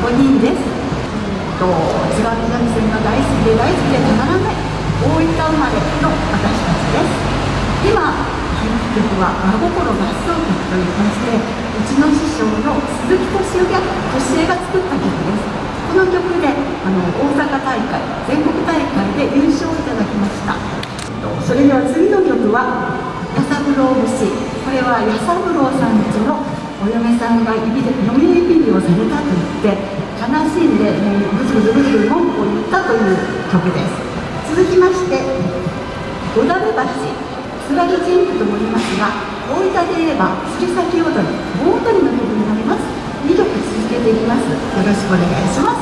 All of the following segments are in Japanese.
ディーンです。津軽三味線が大好きで大好きでたまらない大分生まれの私たちです。今弾く曲は「真心合奏曲」といいまして、うちの師匠の鈴木敏夫が作った曲です。この曲で大阪大会、全国大会で優勝いただきました。それでは次の曲は「弥三郎節」。これは弥三郎さんちのお嫁さんが嫁いびりをされたと言って悲しんでぐずぐずぐずぐず文句を言ったという曲です。続きまして「おだべ橋」、津軽人句とも言いますが、大分で言えば釣り先踊り、盆踊りの曲になります。2曲続けていきます。よろしくお願いします。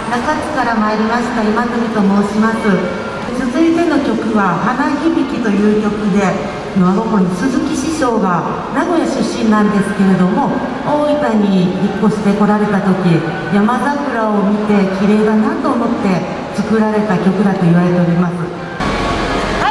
中津から参りました今住と申します。続いての曲は「花響き」という曲で、真心に鈴木師匠が名古屋出身なんですけれども、大分に引っ越してこられた時、山桜を見て綺麗だなと思って作られた曲だと言われております。 はい。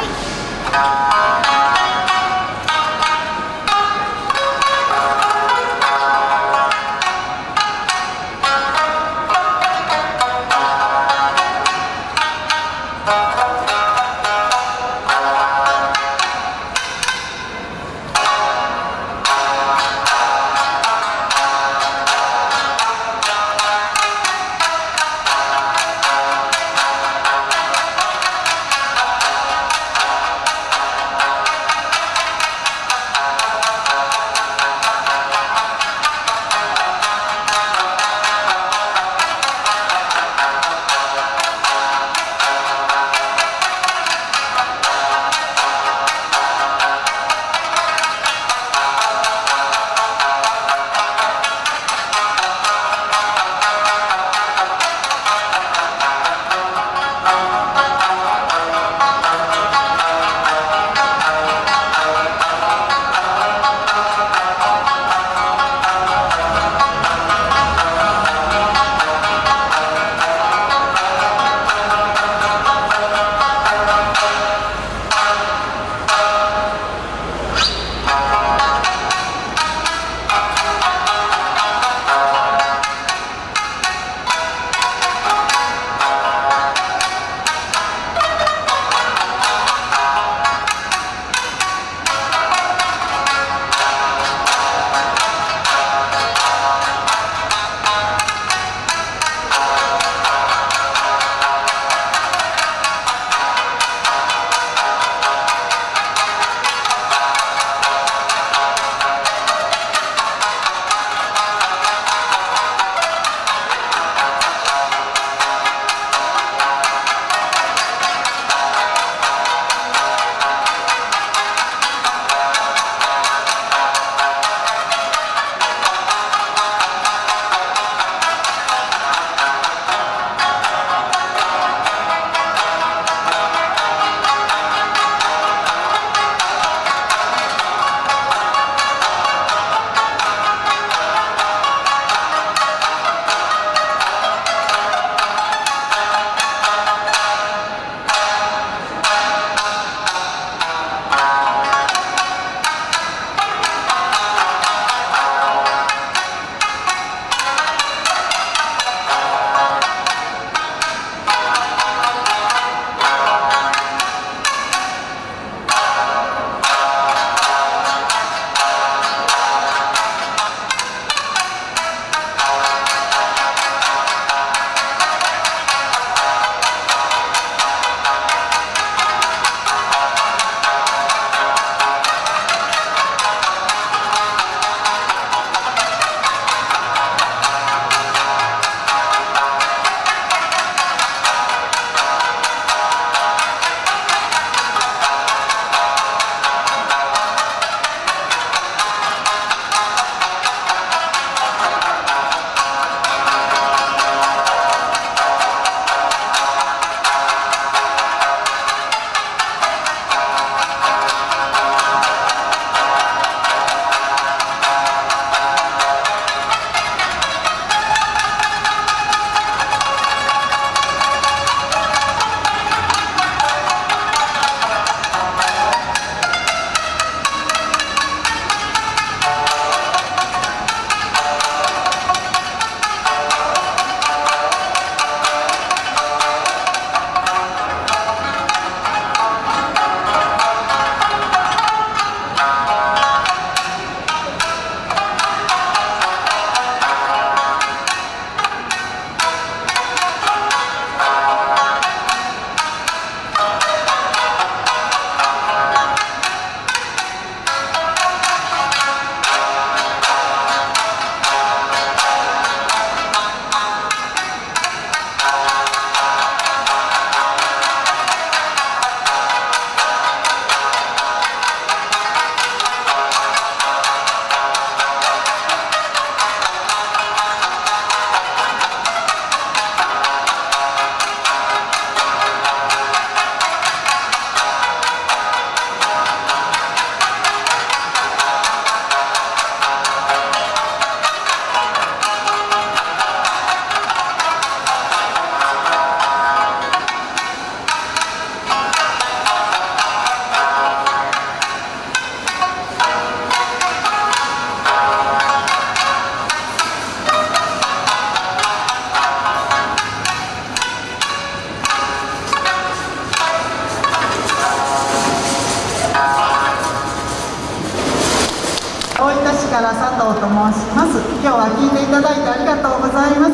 します。今日は聴いていただいてありがとうございます。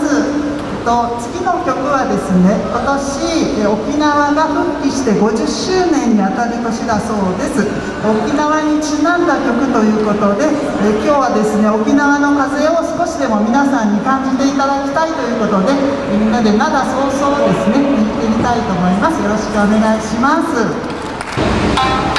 次の曲はですね、今年沖縄が復帰して50周年にあたる年だそうです。沖縄にちなんだ曲ということで、今日はですね、沖縄の風を少しでも皆さんに感じていただきたいということで、みんなで灘早々ですね、行ってみたいと思います。よろしくお願いします。